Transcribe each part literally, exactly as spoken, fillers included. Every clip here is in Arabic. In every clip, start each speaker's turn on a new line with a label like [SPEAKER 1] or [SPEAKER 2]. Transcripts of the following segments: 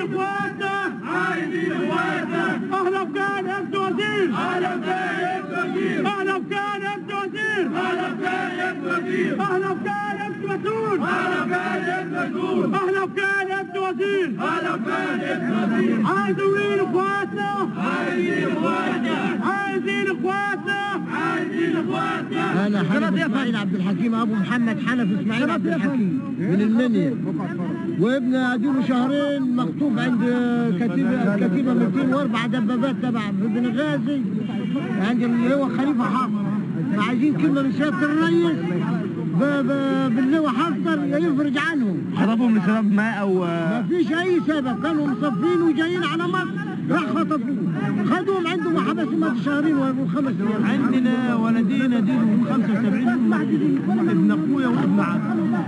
[SPEAKER 1] اخواتنا
[SPEAKER 2] عايزين اخواتنا
[SPEAKER 1] اهلا وكان انت وزير
[SPEAKER 2] اهلا وسهلا يا وزير
[SPEAKER 1] اهلا وكان انت وزير
[SPEAKER 2] اهلا وسهلا يا وزير
[SPEAKER 1] اهلا وكان انت مسؤول
[SPEAKER 2] اهلا وسهلا يا مسؤول
[SPEAKER 1] اهلا وكان انت وزير
[SPEAKER 2] اهلا وسهلا يا وزير
[SPEAKER 1] عايزين اخواتنا
[SPEAKER 2] عايزين اخواتنا
[SPEAKER 1] عايزين اخواتنا
[SPEAKER 2] عايزين اخواتنا.
[SPEAKER 3] انا حنفي اسماعيل عبد الحكيم، ابو محمد حنفي اسماعيل عبد الحكيم من المنيا، وابن اديله شهرين مخطوف عند كتيبه كتيبه مئتين واربعة دبابات تبع ابن غازي عند اللي هو خليفه حافظ. فعايزين كلمه من سياده الرئيس باللواء حفتر يفرج عنهم.
[SPEAKER 4] خطفوهم لسبب ما او
[SPEAKER 3] ما فيش اي سبب، كانوا مصفين وجايين على مصر راح خطفوهم، خدوهم عندهم وحبسهم هذه شهرين وخمس ايام.
[SPEAKER 4] عندنا ولدين اديلهم خمسة وسبعين محجوزين، ابن اخويا وابن عم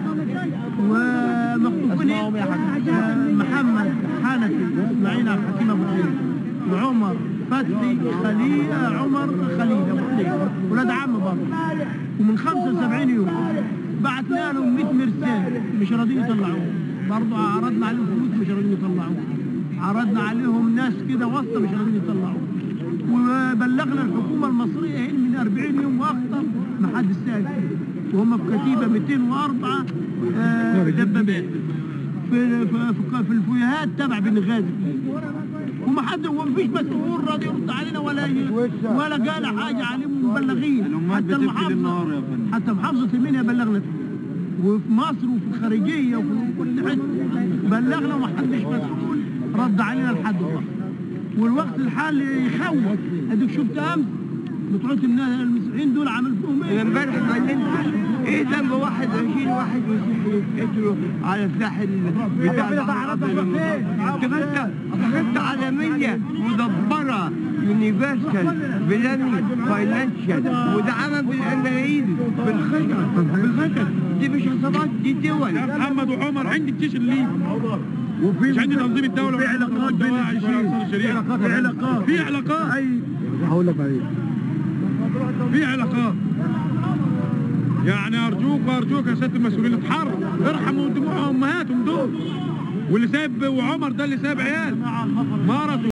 [SPEAKER 4] ومخطوفين محمد حنفي اسماعيل عبد الحكيم ابو حليل وعمر فتحي خليل عمر خليل ابو حليل ولاد عم برضه، ومن خمسة وسبعين يوم بعثنا لهم مئة مرسال مش راضيين يطلعوهم، برضه عرضنا عليهم فلوس مش راضيين يطلعوهم، عرضنا عليهم ناس كده واسطه مش راضيين يطلعوهم، وبلغنا الحكومه المصريه هنا من أربعين يوم واكثر ما حد سال فيه، وهم في كتيبه مئتين وأربعة آه دبابات في في في الفويهات تبع بن غازي، وما حد ومفيش مسؤول راضي يرد علينا ولا ولا قال حاجه عليهم مبلغين. حتى المحافظه حتى محافظه المنيا بلغنا، وفي مصر وفي الخارجيه وفي كل حته بلغنا وما حدش مسؤول رد علينا لحد دلوقتي. والوقت الحالي يخوف، اديك شفت امس بتوع المسيحيين دول عملوا فيهم ايه؟
[SPEAKER 5] امبارح بلنت ايه ذنب واحد عشرين واحد مسيحي يتقتلوا على الساحل بتاع البحر الابيض. دخلت دخلت عالميه مدبره يونيفرسال بلان فاينانشال ودعمها بالانجليزي بالخطط بالخطط دي مش عصابات دي دول.
[SPEAKER 1] يا محمد وعمر عندي الجيش الليبي وفي مش عندي تنظيم الدوله
[SPEAKER 4] في علاقات بين
[SPEAKER 1] في علاقات في علاقات في علاقات
[SPEAKER 4] اي هقول لك بعدين
[SPEAKER 1] في علاقات. يعني ارجوك ارجوك يا سياده المسؤولين اتحروا ارحموا دموع امهاتهم دول، واللي سايب وعمر ده اللي سايب عيال مرض